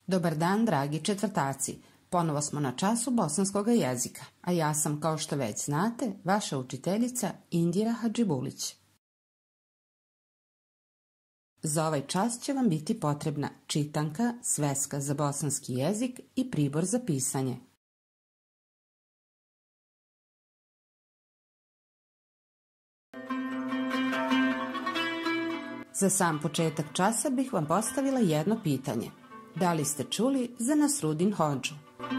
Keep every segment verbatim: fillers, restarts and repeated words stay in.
Dobar dan, dragi četvrtaci. Ponovo smo na času bosanskog jezika, a ja sam, kao što već znate, vaša učiteljica Indira Hadžibulić. Za ovaj čas će vam biti potrebna čitanka, sveska za bosanski jezik i pribor za pisanje. Za sam početak časa bih vam postavila jedno pitanje. Da li ste čuli za Nasrudin Hodžu?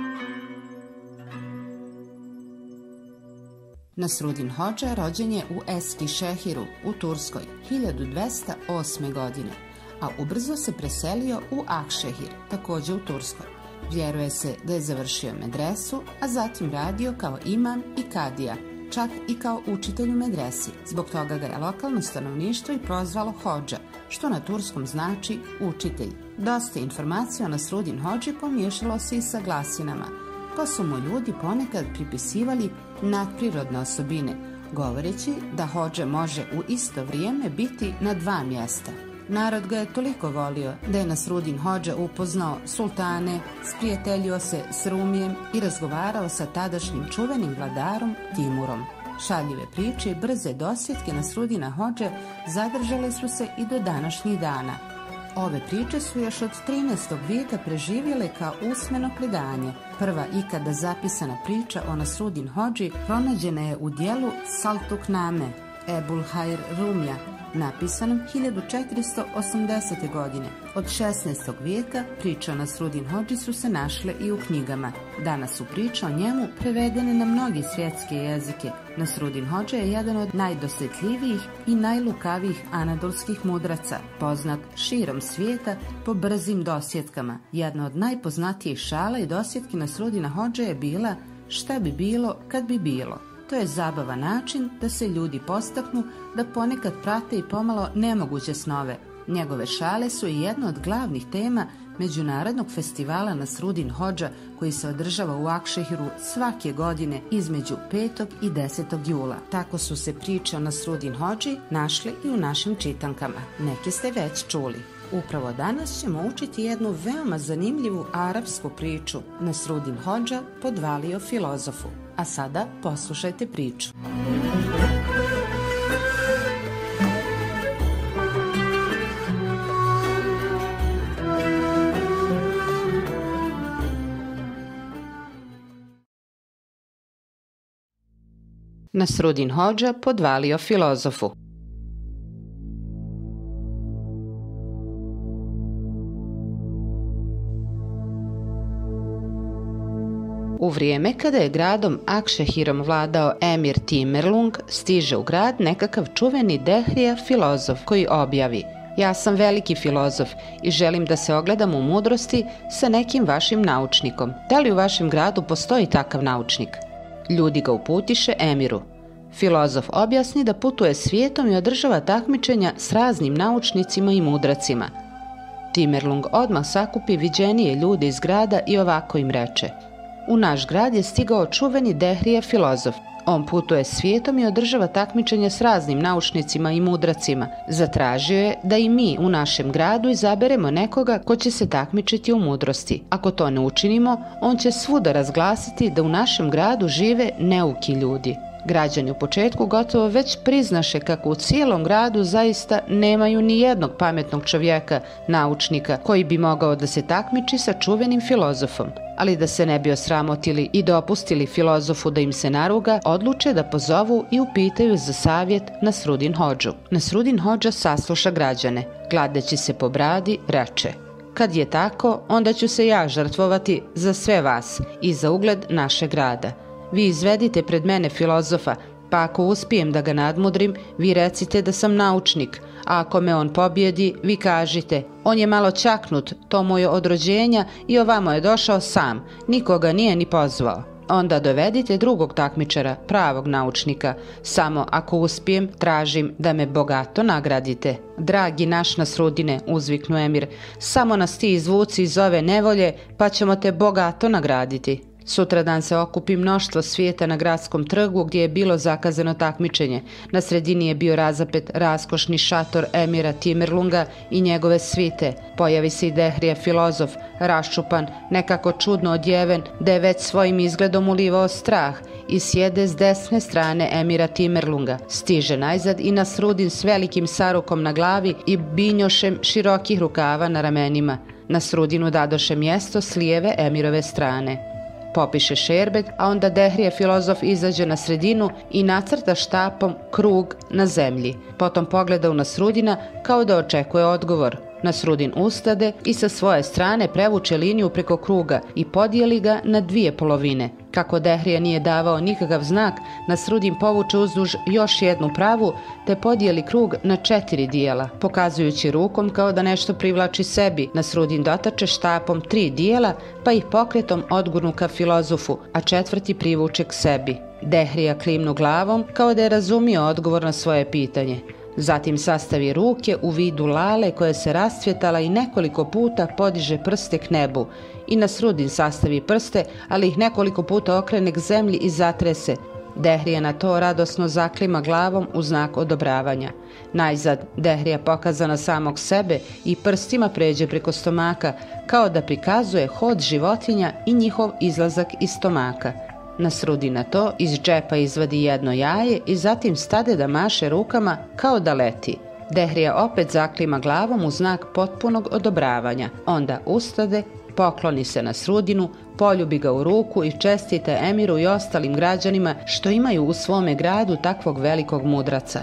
Nasrudin Hodža rođen je u Eskişehiru u Turskoj hiljadu dvesta osme. godine, a ubrzo se preselio u Akšehir, također u Turskoj. Vjeruje se da je završio medresu, a zatim radio kao imam i kadija, čak i kao učitelj u medresi. Zbog toga ga je lokalno stanovništvo i prozvalo Hodža, što na turskom znači učitelj. Dosta informacija o Nasrudin Hodži pomiješalo se i sa glasinama, pa su mu ljudi ponekad pripisivali nadprirodne osobine, govoreći da Hodža može u isto vrijeme biti na dva mjesta. Narod ga je toliko volio da je Nasrudin Hodža upoznao sultane, sprijateljio se s Rumijem i razgovarao sa tadašnjim čuvenim vladarom Timurom. Šaljive priče i brze dosjetke Nasrudina Hodže zadržale su se i do današnjih dana. Ove priče su još od trinaestog vijeka preživjele kao usmeno predanje. Prva ikada zapisana priča o Nasrudin Hodži pronađena je u dijelu Saltukname Ebul Hayr Rumija, napisanom hiljadu četiristo osamdesete. godine. Od šesnaestog vijeka priče o Nasrudin Hodži su se našle i u knjigama. Danas su priče o njemu prevedene na mnogi svjetske jezike. Nasrudin Hodža je jedan od najdosjetljivijih i najlukavijih anadolskih mudraca, poznat širom svijeta po brzim dosjetkama. Jedna od najpoznatijih šala i dosjetki Nasrudina Hodže je bila šta bi bilo kad bi bilo. To je zabavan način da se ljudi postaknu da ponekad prate i pomalo nemoguće snove. Njegove šale su i jedna od glavnih tema Međunarodnog festivala Nasrudin Hodža koji se održava u Akšehiru svake godine između petog i desetog jula. Tako su se priče o Nasrudin Hodži našle i u našim čitankama. Neke ste već čuli. Upravo danas ćemo učiti jednu veoma zanimljivu arapsku priču. Nasrudin Hodža podvalio filozofu. A sada poslušajte priču. Nasrudin Hodža podvalio filozofu. U vrijeme kada je gradom Akšehirom vladao emir Timerlung, stiže u grad nekakav čuveni dehrija filozof koji objavi: ja sam veliki filozof i želim da se ogledam u mudrosti sa nekim vašim naučnikom. Da li u vašem gradu postoji takav naučnik? Ljudi ga uputiše emiru. Filozof objasni da putuje svijetom i održava takmičenja s raznim naučnicima i mudracima. Timerlung odmah sakupi viđenije ljude iz grada i ovako im reče: u naš grad je stigao čuveni dehrija filozof. On putuje svijetom i održava takmičenje s raznim naučnicima i mudracima. Zatražio je da i mi u našem gradu izaberemo nekoga ko će se takmičiti u mudrosti. Ako to ne učinimo, on će svuda razglasiti da u našem gradu žive neuki ljudi. Građani u početku gotovo već priznaše kako u cijelom gradu zaista nemaju ni jednog pametnog čovjeka, naučnika, koji bi mogao da se takmiči sa čuvenim filozofom. Ali da se ne bi osramotili i dopustili filozofu da im se naruga, odluče da pozovu i upitaju za savjet Nasrudin Hodžu. Nasrudin Hodža sasluša građane. Gladeći se po bradi, reče: kad je tako, onda ću se ja žrtvovati za sve vas i za ugled našeg grada. Vi izvedite pred mene filozofa, pa ako uspijem da ga nadmudrim, vi recite da sam naučnik, a ako me on pobjedi, vi kažite: on je malo čaknut, to mu je od rođenja i ovamo je došao sam, nikoga nije ni pozvao. Onda dovedite drugog takmičara, pravog naučnika. Samo ako uspijem, tražim da me bogato nagradite. Dragi naš Nasrudine, uzviknu emir, samo nas ti izvuci iz ove nevolje, pa ćemo te bogato nagraditi. Sutradan se okupi mnoštvo svijeta na gradskom trgu gdje je bilo zakazano takmičenje. Na sredini je bio razapet raskošni šator emira Timerlunga i njegove svite. Pojavi se i Dehrija filozof, raščupan, nekako čudno odjeven, da je već svojim izgledom ulivao strah, i sjede s desne strane emira Timerlunga. Stiže najzad i Nasrudin s velikim sarukom na glavi i binjošem širokih rukava na ramenima. Nasrudinu dadoše mjesto s lijeve emirove strane. Popiše šerbet, a onda Dehrije filozof izađe na sredinu i nacrta štapom krug na zemlji. Potom pogleda u Nasrudina kao da očekuje odgovor. Nasrudin ustade i sa svoje strane prevuče liniju preko kruga i podijeli ga na dvije polovine. Kako Dehrija nije davao nikakav znak, Nasrudin povuče uzduž još jednu pravu te podijeli krug na četiri dijela. Pokazujući rukom kao da nešto privlači sebi, Nasrudin dotače štapom tri dijela pa ih pokretom odgurnu ka filozofu, a četvrti privuče k sebi. Dehrija klimnu glavom kao da je razumio odgovor na svoje pitanje. Zatim sastavi ruke u vidu lale koja se rascvjetala i nekoliko puta podiže prste k nebu. I Nasrudin sastavi prste, ali ih nekoliko puta okrene k zemlji i zatrese. Dehrija na to radosno zaklima glavom u znak odobravanja. Najzad Dehrija pokaza na samog sebe i prstima pređe preko stomaka, kao da prikazuje hod životinja i njihov izlazak iz stomaka. Nasrudin na to iz džepa izvadi jedno jaje i zatim stade da maše rukama kao da leti. Dehrija opet zaklima glavom u znak potpunog odobravanja. Onda ustade, pokloni se Nasrudinu, poljubi ga u ruku i čestite emiru i ostalim građanima što imaju u svome gradu takvog velikog mudraca.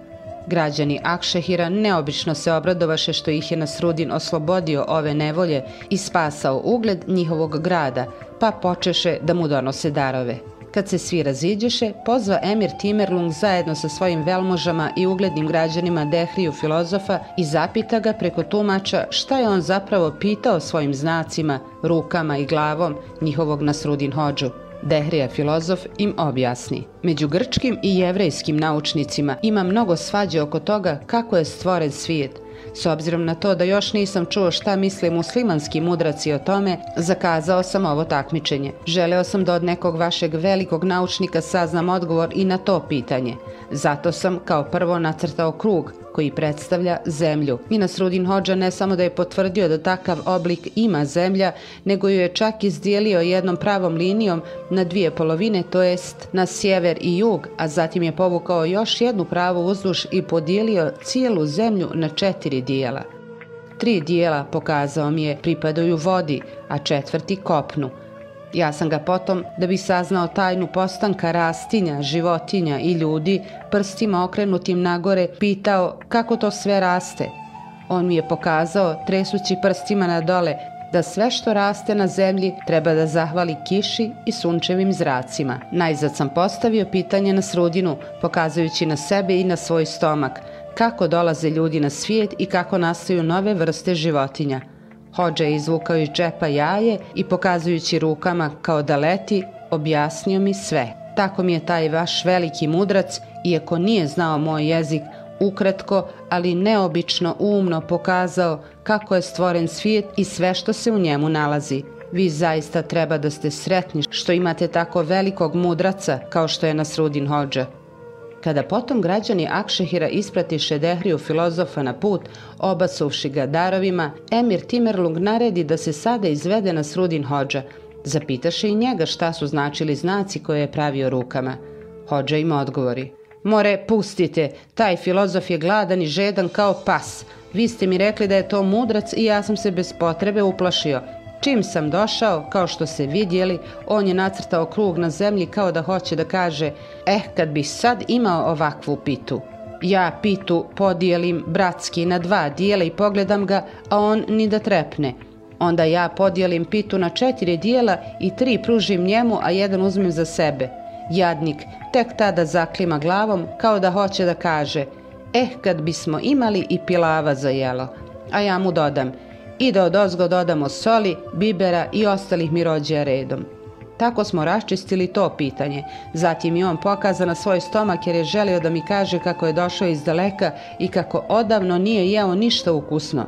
Građani Akšehira neobično se obradovaše što ih je Nasrudin oslobodio ove nevolje i spasao ugled njihovog grada, pa počeše da mu donose darove. Kad se svi raziđeše, pozva emir Timerlung zajedno sa svojim velmožama i uglednim građanima Dehriju filozofa i zapita ga preko tumača šta je on zapravo pitao svojim znacima, rukama i glavom njihovog Nasrudin hodžu. Dehrija filozof im objasni. Među grčkim i jevrejskim naučnicima ima mnogo svađe oko toga kako je stvoren svijet. S obzirom na to da još nisam čuo šta misle muslimanski mudraci o tome, zakazao sam ovo takmičenje. Želeo sam da od nekog vašeg velikog naučnika saznam odgovor i na to pitanje. Zato sam kao prvo nacrtao krug koji predstavlja zemlju. I Nasrudin hodža ne samo da je potvrdio da takav oblik ima zemlja, nego ju je čak izdijelio jednom pravom linijom na dvije polovine, to jest na sjever i jug, a zatim je povukao još jednu pravu uzduž i podijelio cijelu zemlju na četiri dijela. Tri dijela, pokazao mi je, pripadaju vodi, a četvrti kopnu. Ja sam ga potom, da bi saznao tajnu postanka rastinja, životinja i ljudi, prstima okrenutim nagore, pitao kako to sve raste. On mi je pokazao, tresući prstima na dole, da sve što raste na zemlji treba da zahvali kiši i sunčevim zracima. Najzad sam postavio pitanje Nasrudinu, pokazujući na sebe i na svoj stomak, kako dolaze ljudi na svijet i kako nastaju nove vrste životinja. Hodža je izvukao iz džepa jaje i pokazujući rukama kao da leti, objasnio mi sve. Tako mi je taj vaš veliki mudrac, iako nije znao moj jezik, ukratko, ali neobično umno pokazao kako je stvoren svijet i sve što se u njemu nalazi. Vi zaista treba da ste sretni što imate tako velikog mudraca kao što je Nasrudin hodža. Kada potom građani Akšehira ispratiše Dehriju filozofa na put, obasuvši ga darovima, emir Timerlung naredi da se sada izvede Nasrudin hodža. Zapitaše i njega šta su značili znaci koje je pravio rukama. Hodža im odgovori. More, pustite, taj filozof je gladan i žedan kao pas. Vi ste mi rekli da je to mudrac i ja sam se bez potrebe uplašio. Čim sam došao, kao što ste vidjeli, on je nacrtao krug na zemlji kao da hoće da kaže, eh, kad bi sad imao ovakvu pitu. Ja pitu podijelim bratski na dva dijela i pogledam ga, a on ni da trepne. Onda ja podijelim pitu na četiri dijela i tri pružim njemu, a jedan uzmem za sebe. Jadnik tek tada zaklima glavom kao da hoće da kaže, eh, kad bismo imali i pilava za jelo. A ja mu dodam, i da odozgo dodamo soli, bibera i ostalih mirođija redom. Tako smo raščistili to pitanje. Zatim je on pokazao na svoj stomak jer je želio da mi kaže kako je došao iz daleka i kako odavno nije jeo ništa ukusno.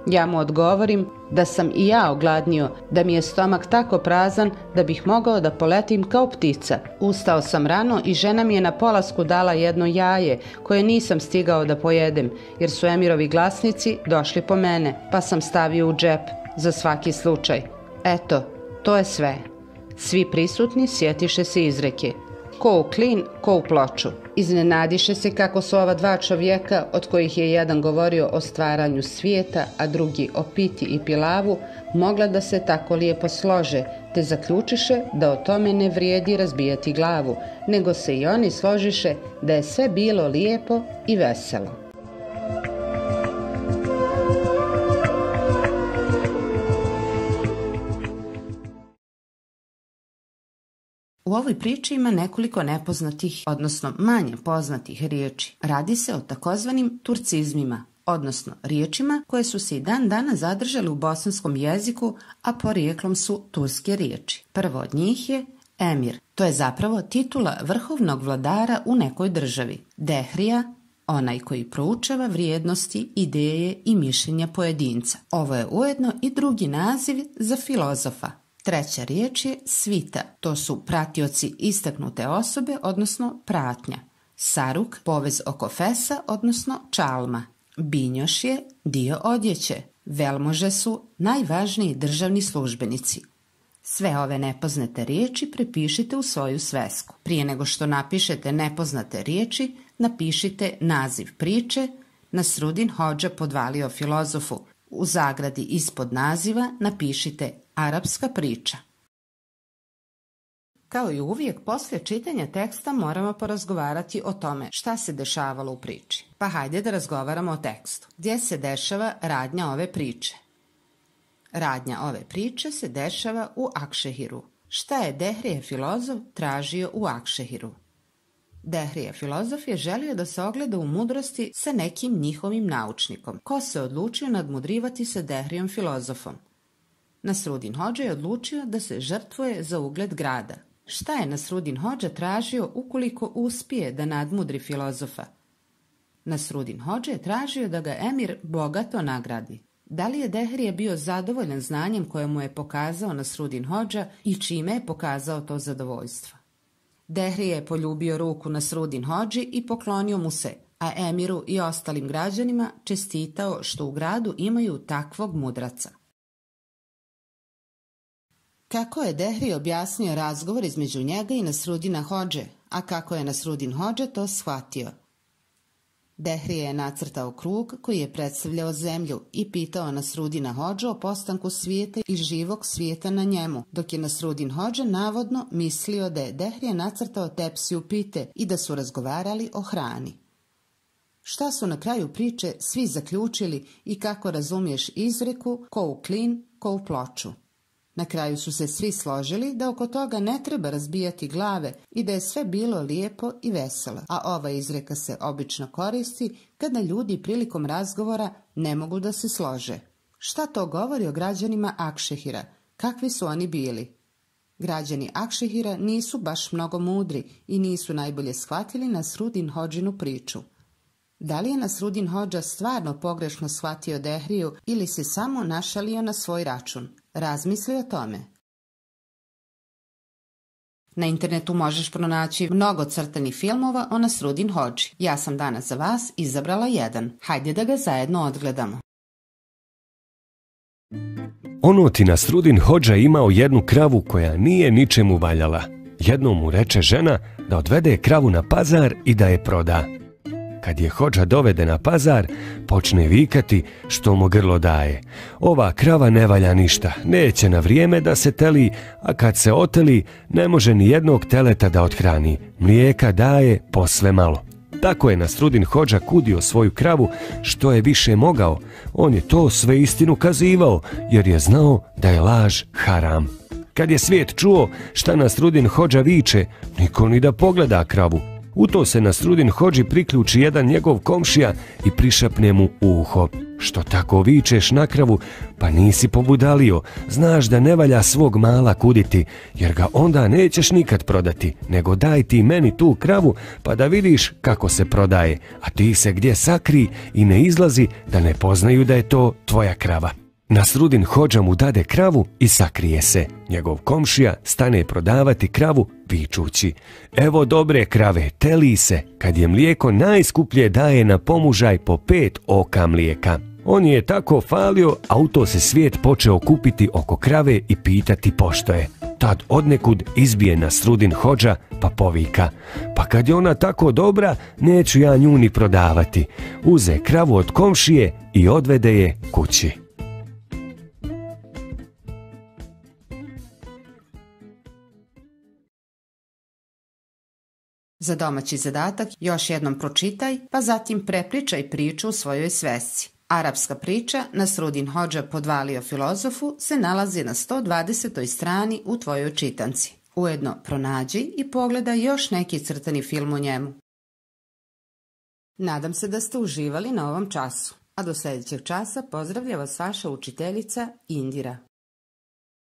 Ja mu odgovorim da sam i ja ogladnio, da mi je stomak tako prazan da bih mogao da poletim kao ptica. Ustao sam rano i žena mi je na polasku dala jedno jaje koje nisam stigao da pojedem jer su Emirovi glasnici došli po mene, pa sam stavio u džep za svaki slučaj. Eto, to je sve. Svi prisutni sjetiše se izreke. Ko u klin, ko u ploču. Iznenadiše se kako su ova dva čovjeka, od kojih je jedan govorio o stvaranju svijeta, a drugi o piti i pilavu, mogla da se tako lijepo slože, te zaključiše da o tome ne vrijedi razbijati glavu, nego se i oni složiše da je sve bilo lijepo i veselo. U ovoj priči ima nekoliko nepoznatih, odnosno manje poznatih riječi. Radi se o takozvanim turcizmima, odnosno riječima koje su se i dan dana zadržale u bosanskom jeziku, a porijeklom su turske riječi. Prvo od njih je emir. To je zapravo titula vrhovnog vladara u nekoj državi. Dehrija, onaj koji proučava vrijednosti, ideje i mišljenja pojedinca. Ovo je ujedno i drugi naziv za filozofa. Treća riječ je svita, to su pratioci istaknute osobe, odnosno pratnja. Saruk, povez oko fesa, odnosno čalma. Binjoš je dio odjeće. Velmože su najvažniji državni službenici. Sve ove nepoznate riječi prepišite u svoju svesku. Prije nego što napišete nepoznate riječi, napišite naziv priče. Nasrudin Hodža podvalio filozofu. U zagradi ispod naziva napišite arapska priča. Kao i uvijek, poslije čitanja teksta moramo porazgovarati o tome šta se dešavalo u priči. Pa hajde da razgovaramo o tekstu. Gdje se dešava radnja ove priče? Radnja ove priče se dešava u Akšehiru. Šta je Dehrije filozof tražio u Akšehiru? Dehrije filozof je želio da se ogleda u mudrosti sa nekim njihovim naučnikom. Ko se odlučio nadmudrivati sa Dehrijom filozofom? Nasrudin Hodža je odlučio da se žrtvuje za ugled grada. Šta je Nasrudin Hodža tražio ukoliko uspije da nadmudri filozofa? Nasrudin Hodža je tražio da ga emir bogato nagradi. Da li je Dehrije bio zadovoljan znanjem koje mu je pokazao Nasrudin Hodža i čime je pokazao to zadovoljstvo? Dehrije je poljubio ruku Nasrudin Hodži i poklonio mu se, a emiru i ostalim građanima čestitao što u gradu imaju takvog mudraca. Kako je Dehrije objasnio razgovor između njega i Nasrudina Hodže, a kako je Nasrudin Hodža to shvatio? Dehrije je nacrtao krug koji je predstavljao zemlju i pitao Nasrudina Hodžu o postanku svijeta i živog svijeta na njemu, dok je Nasrudin Hodža navodno mislio da je Dehrije nacrtao tepsiju pite i da su razgovarali o hrani. Šta su na kraju priče svi zaključili i kako razumiješ izreku ko u klin, ko u ploču? Na kraju su se svi složili da oko toga ne treba razbijati glave i da je sve bilo lijepo i veselo, a ova izreka se obično koristi kada ljudi prilikom razgovora ne mogu da se slože. Šta to govori o građanima Akšehira? Kakvi su oni bili? Građani Akšehira nisu baš mnogo mudri i nisu najbolje shvatili Nasrudin Hodžinu priču. Da li je Nasrudin Hodža stvarno pogrešno shvatio Dehriju ili se samo našalio na svoj račun? Razmisli o tome. Na internetu možeš pronaći mnogo crtanih filmova o Nasrudin Hodži. Ja sam danas za vas izabrala jedan. Hajde da ga zajedno odgledamo. Ono ti Nasrudin Hodža imao jednu kravu koja nije ničemu valjala. Jednom mu reče žena da odvede kravu na pazar i da je proda. Kad je Hodža dovede na pazar, počne vikati što mu grlo daje. Ova krava ne valja ništa, neće na vrijeme da se teli, a kad se oteli, ne može ni jednog teleta da othrani. Mlijeka daje posve malo. Tako je Nasrudin Hodža kudio svoju kravu što je više mogao. On je to sve istinu kazivao, jer je znao da je laž haram. Kad je svijet čuo šta Nasrudin Hodža viče, niko ni da pogleda kravu. U to se Nasrudin Hodži priključi jedan njegov komšija i prišapne mu u uho. što tako vičeš na kravu, pa nisi pobudalio, znaš da ne valja svog mala kuditi, jer ga onda nećeš nikad prodati, nego daj ti meni tu kravu, pa da vidiš kako se prodaje, a ti se gdje sakri i ne izlazi da ne poznaju da je to tvoja krava. Nasrudin hodža mu dade kravu i sakrije se. Njegov komšija stane prodavati kravu vičući: evo dobre krave, teli se, kad je mlijeko najskuplje daje na pomužaj po pet oka mlijeka. On je tako falio, a u to se svijet počeo kupiti oko krave i pitati pošto je. Tad odnekud izbije Nasrudin hodža pa povika: pa kad je ona tako dobra, neću ja nju ni prodavati. Uze kravu od komšije i odvede je kući. Za domaći zadatak još jednom pročitaj, pa zatim prepričaj priču u svojoj svesci. Arapska priča Nasrudin hodža podvalio filozofu se nalazi na sto dvadesetoj strani u tvojoj čitanci. Ujedno pronađi i pogledaj još neki crtani film o njemu. Nadam se da ste uživali na ovom času, a do sljedećeg časa pozdravlja vas vaša učiteljica Indira.